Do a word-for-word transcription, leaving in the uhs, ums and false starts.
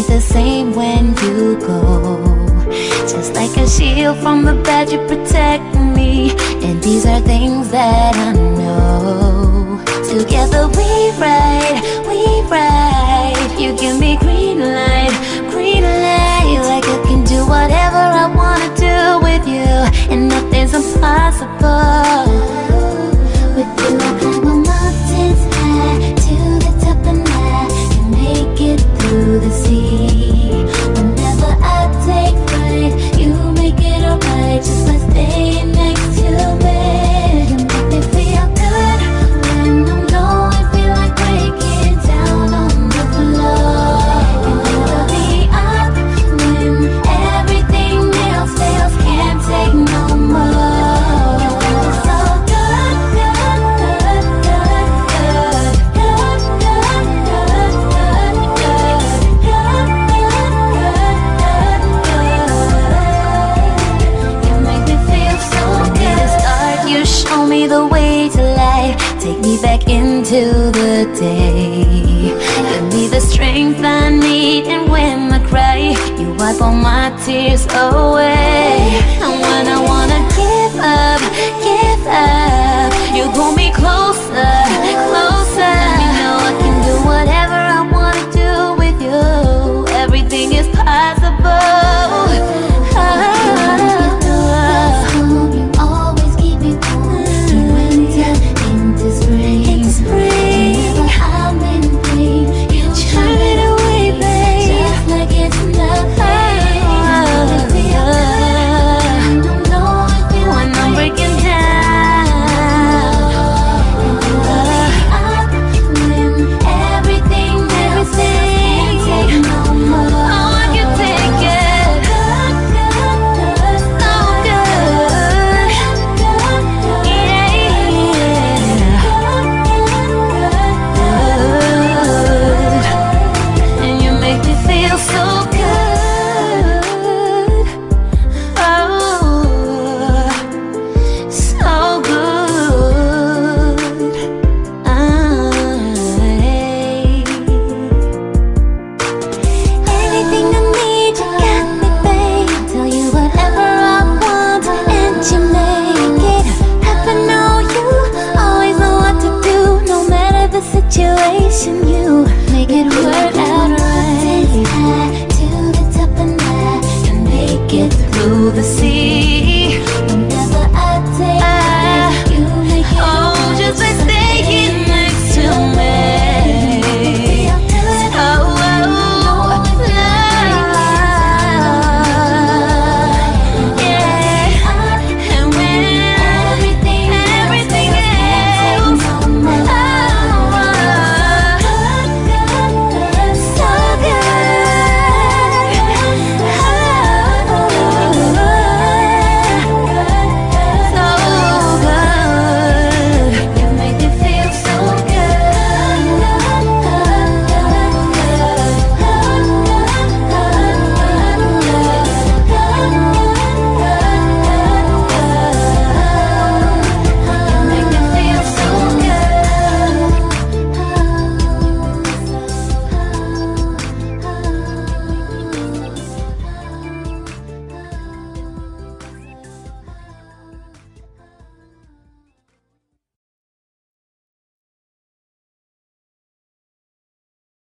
ain't the same when you go. Just like a shield from the bad, you protect me. And these are things that I know. Together we ride, we ride. You give me green light, green light. Like I can do whatever I wanna do with you, and nothing's impossible with you. Climb a mountains high to the top of the night and make it through the sea. Whenever I take flight, you make it alright just by staying next to me. You make me feel good when I'm low and feel like breaking down on the floor. You never be up when everything else fails, can't take no more. You feel so good, good, good, good, good, good, good, good, good, good, good, good, good. You make me feel so good. To start, you show me the way to life. Take me back into the day. Give me the strength I need, and when I cry, you wipe all my tears away. And when I wanna give up,